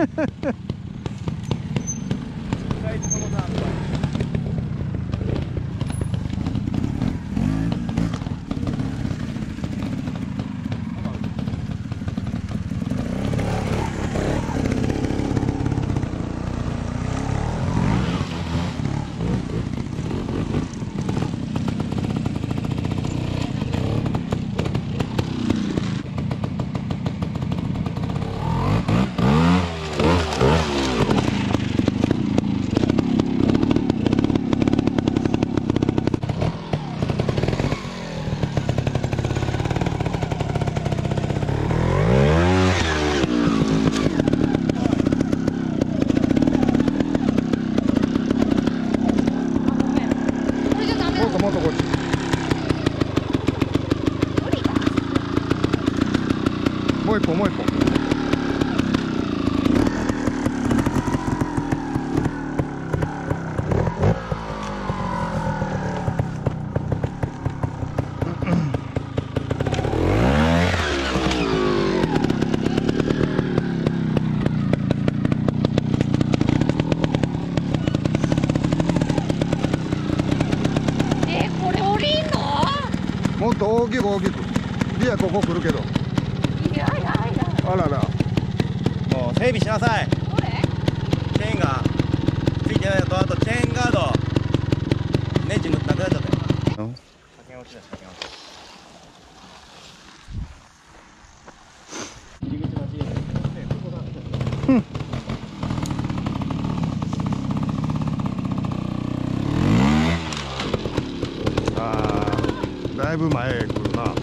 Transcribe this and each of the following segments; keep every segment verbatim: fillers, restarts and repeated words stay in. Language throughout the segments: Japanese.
もっとこっち。もう一本もう一本。もっと大きく大きく。リアここ来るけど。 いやいやいや。 あらら。 もう整備しなさい。 どれ？ チェーンがついてないのと、あとチェーンガードネジなくなっちゃったよ。車検落ちだ、車検落ち。入り口待ち。ね、ここだ。うん。 だいぶ前へ来るな。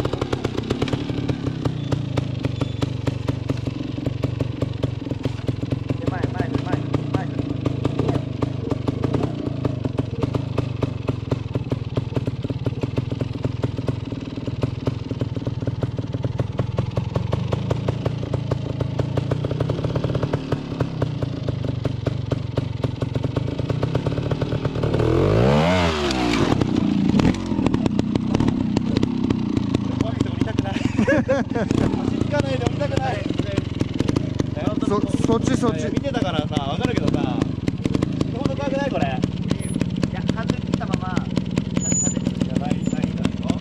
走かないで降りたくない。 そ、そっちそっち。 見てたからさ、わかるけどさ、ほんと怖くないこれ。いや、ハンドル切ったまま、立てて。やばい、ないんだよ。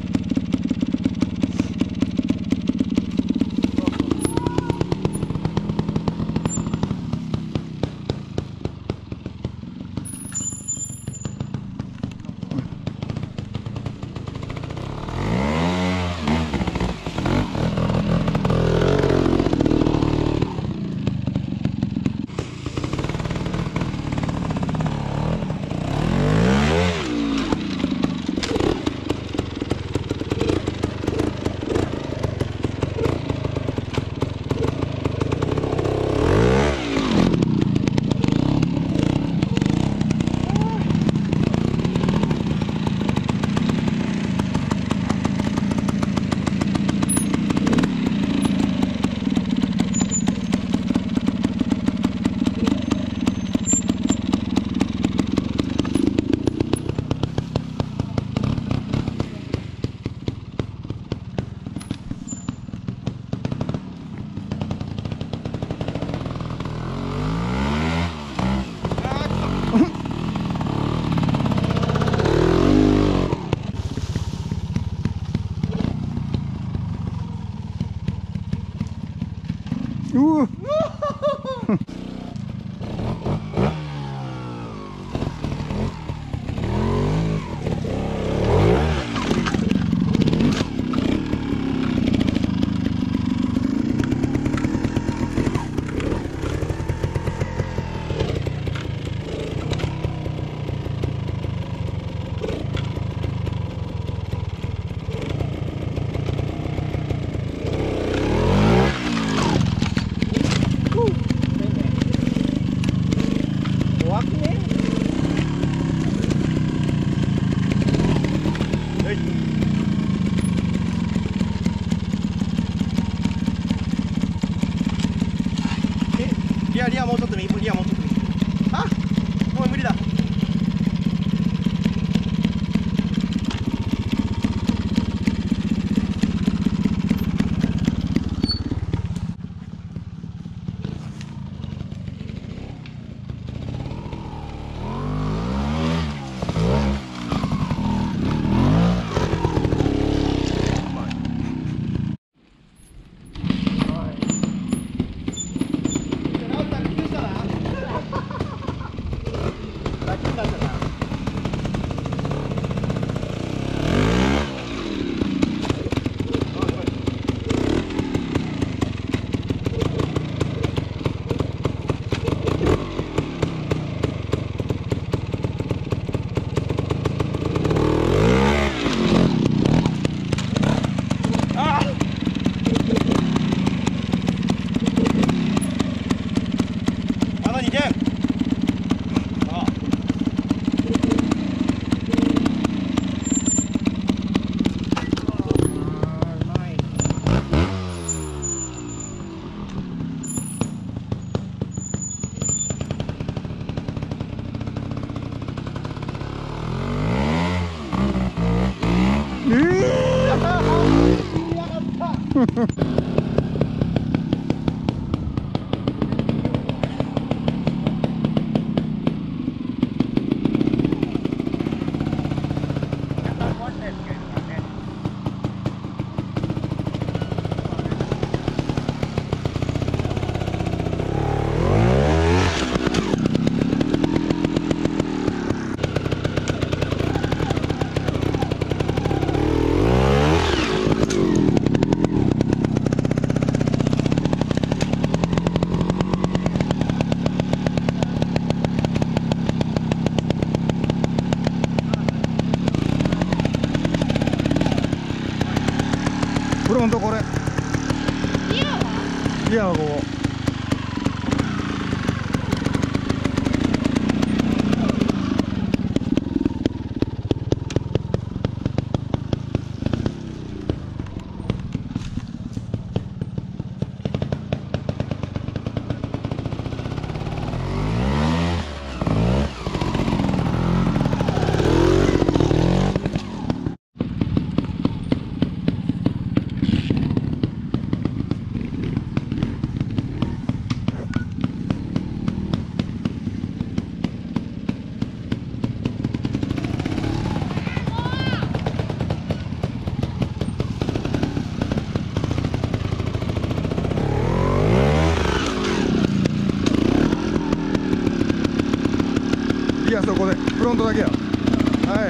うわリアリアもうちょっと右、リアもうちょっと右。あ、もう無理だ。 ギアはここ。いや、そこでフロントだけや。はい。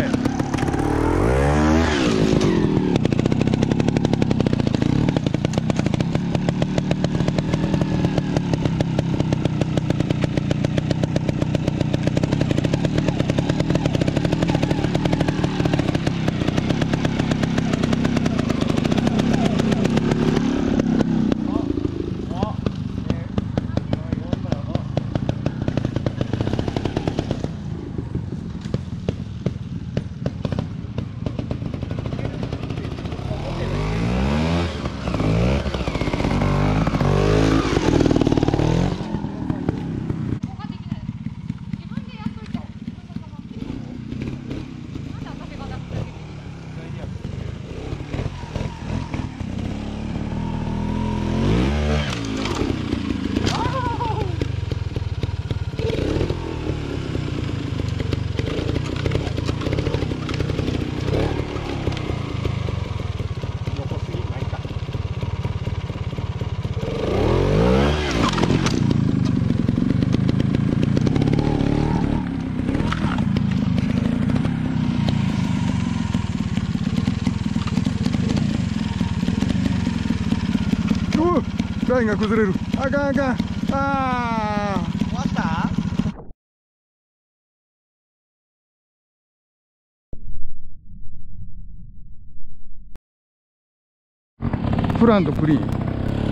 ラインが崩れる。あかんあかん。ああ。 終わった？ フランとクリーン。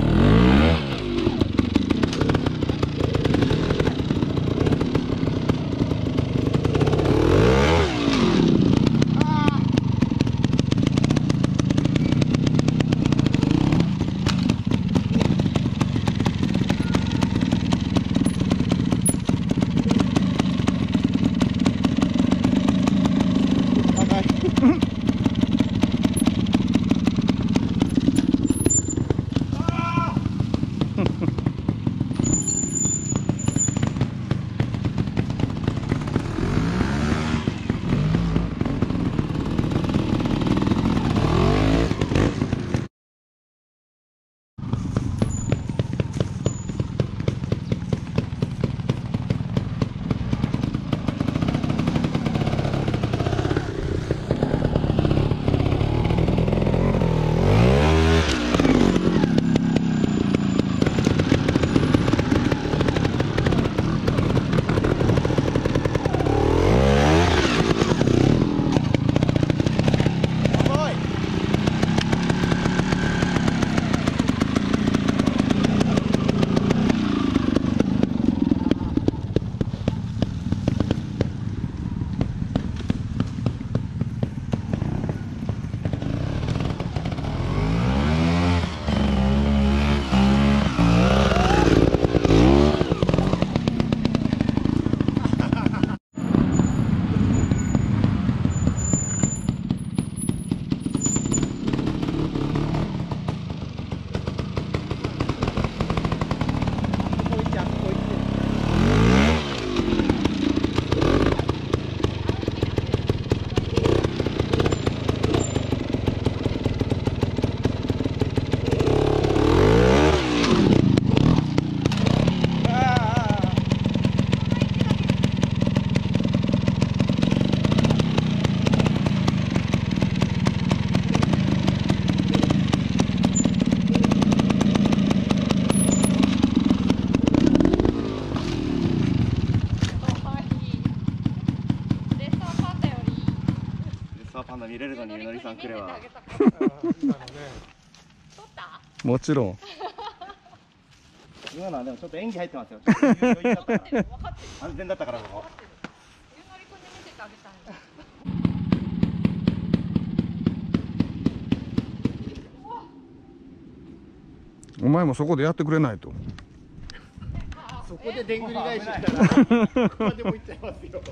パンダ見れるのにゆのりさん来ればもちろん今のはでもちょっと演技入ってますよ。余裕だったから安全だったからここ。 ゆうのりくんに見せてあげたいんだ。 お前もそこでやってくれないと。 そこででんぐり返ししたらここでも行っちゃいますよ。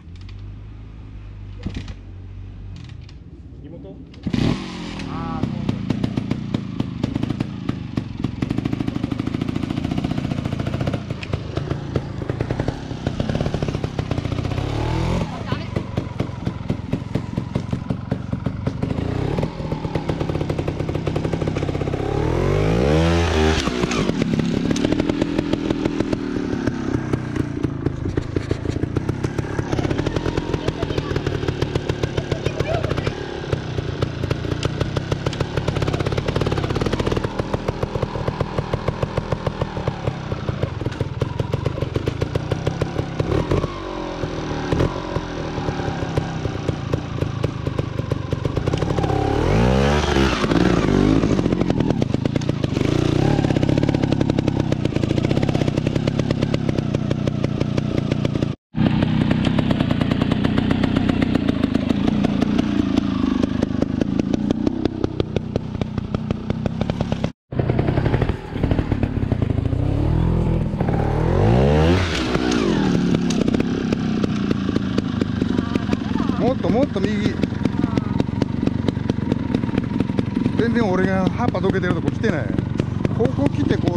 地元？ああ、そう。 もっともっと右。全然俺が葉っぱどけてるとこ来てない。ここ来てこう